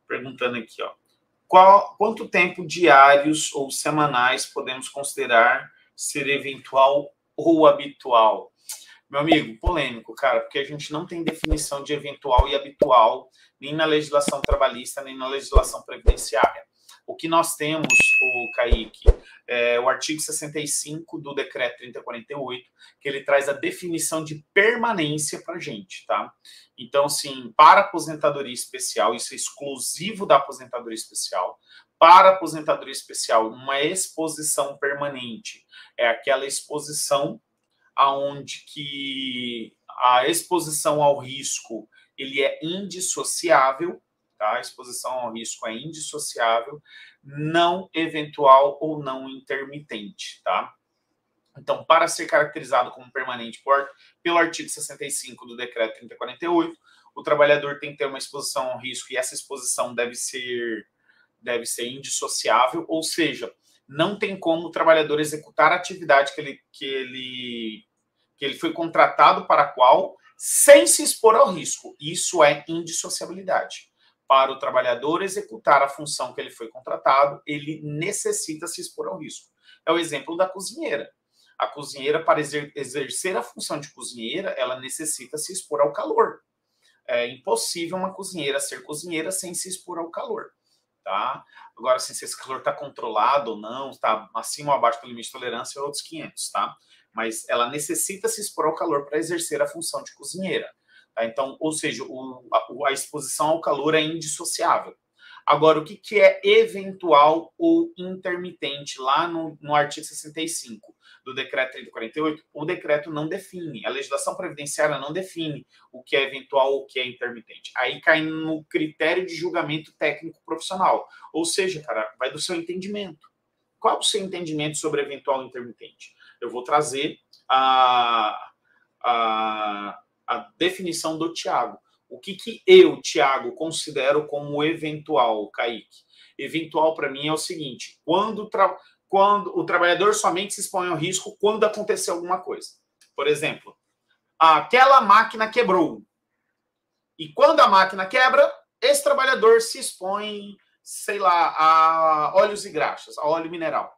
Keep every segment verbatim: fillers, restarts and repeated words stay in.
perguntando aqui, ó. Qual, quanto tempo diários ou semanais podemos considerar ser eventual ou habitual? Meu amigo, polêmico, cara, porque a gente não tem definição de eventual e habitual, nem na legislação trabalhista, nem na legislação previdenciária. O que nós temos, o Kaique, é o artigo sessenta e cinco do decreto trinta e quarenta e oito, que ele traz a definição de permanência para a gente, tá? Então, assim, para aposentadoria especial, isso é exclusivo da aposentadoria especial. Para aposentadoria especial, uma exposição permanente é aquela exposição aonde que a exposição ao risco ele é indissociável, tá? A exposição ao risco é indissociável, não eventual ou não intermitente, tá? Então, para ser caracterizado como permanente por, pelo artigo sessenta e cinco do decreto trinta e quarenta e oito, o trabalhador tem que ter uma exposição ao risco e essa exposição deve ser, deve ser indissociável, ou seja, não tem como o trabalhador executar a atividade que ele, que ele, que ele foi contratado para a qual sem se expor ao risco. Isso é indissociabilidade. Para o trabalhador executar a função que ele foi contratado, ele necessita se expor ao risco. É o exemplo da cozinheira. A cozinheira, para exercer a função de cozinheira, ela necessita se expor ao calor. É impossível uma cozinheira ser cozinheira sem se expor ao calor. Tá? Agora, assim, se esse calor está controlado ou não, está acima ou abaixo do limite de tolerância, é outros quinhentos, tá? Mas ela necessita se expor ao calor para exercer a função de cozinheira. Tá? Então, ou seja, o, a, a exposição ao calor é indissociável. Agora, o que, que é eventual ou intermitente? Lá no, no artigo sessenta e cinco do decreto trinta e quarenta e oito, o decreto não define, a legislação previdenciária não define o que é eventual ou o que é intermitente. Aí cai no critério de julgamento técnico profissional. Ou seja, cara, vai do seu entendimento. Qual é o seu entendimento sobre eventual ou intermitente? Eu vou trazer a, a, a definição do Tiago. O que, que eu, Tiago, considero como eventual, Kaique? Eventual, para mim, é o seguinte: quando, tra... quando o trabalhador somente se expõe ao risco quando acontecer alguma coisa. Por exemplo, aquela máquina quebrou. E quando a máquina quebra, esse trabalhador se expõe, sei lá, a óleos e graxas, a óleo mineral.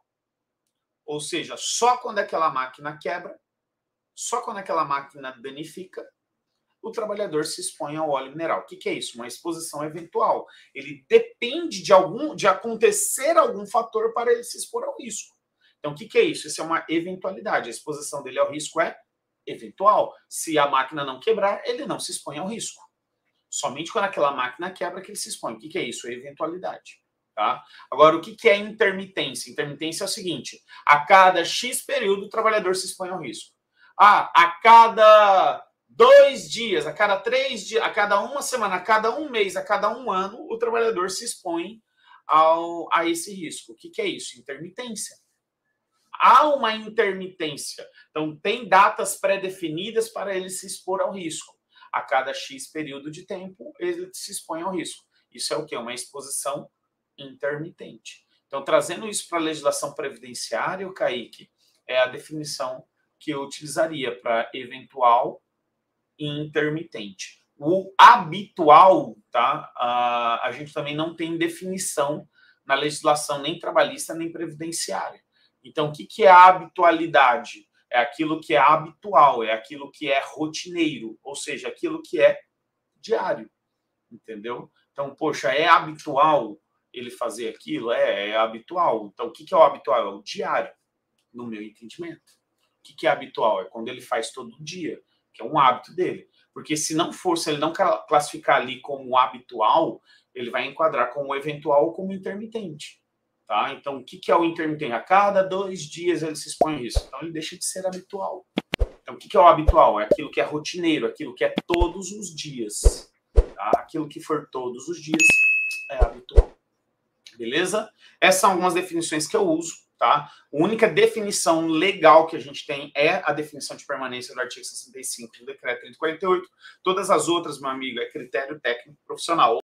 Ou seja, só quando aquela máquina quebra, só quando aquela máquina danifica, o trabalhador se expõe ao óleo mineral. O que, que é isso? Uma exposição eventual. Ele depende de algum, de acontecer algum fator para ele se expor ao risco. Então, o que, que é isso? Isso é uma eventualidade. A exposição dele ao risco é eventual. Se a máquina não quebrar, ele não se expõe ao risco. Somente quando aquela máquina quebra que ele se expõe. O que, que é isso? É eventualidade. Tá? Agora, o que, que é intermitência? Intermitência é o seguinte: a cada X período, o trabalhador se expõe ao risco. Ah, a cada dois dias, a cada três dias, a cada uma semana, a cada um mês, a cada um ano, o trabalhador se expõe ao, a esse risco. O que, que é isso? Intermitência. Há uma intermitência. Então, tem datas pré-definidas para ele se expor ao risco. A cada X período de tempo, ele se expõe ao risco. Isso é o quê? Uma exposição intermitente. Então, trazendo isso para a legislação previdenciária, o Kaique, é a definição que eu utilizaria para eventual e intermitente. O habitual, tá? Uh, a gente também não tem definição na legislação nem trabalhista nem previdenciária. Então, o que, que é a habitualidade? É aquilo que é habitual, é aquilo que é rotineiro, ou seja, aquilo que é diário, entendeu? Então, poxa, é habitual ele fazer aquilo? É, é habitual. Então, o que, que é o habitual? É o diário, no meu entendimento. O que, que é habitual? É quando ele faz todo dia, que é um hábito dele. Porque se não for, se ele não classificar ali como habitual, ele vai enquadrar como eventual ou como intermitente. Tá? Então, o que, que é o intermitente? A cada dois dias ele se expõe a isso. Então, ele deixa de ser habitual. Então, o que, que é o habitual? É aquilo que é rotineiro, aquilo que é todos os dias. Tá? Aquilo que for todos os dias é habitual. Beleza? Essas são algumas definições que eu uso. Tá? A única definição legal que a gente tem é a definição de permanência do artigo sessenta e cinco do decreto trinta e quarenta e oito. Todas as outras, meu amigo, é critério técnico profissional.